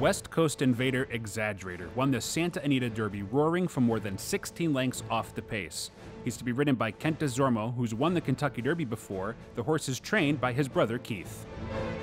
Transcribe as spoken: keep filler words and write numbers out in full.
West Coast Invader Exaggerator won the Santa Anita Derby, roaring from more than sixteen lengths off the pace. He's to be ridden by Kent DeZormo, who's won the Kentucky Derby before. The horse is trained by his brother Keith.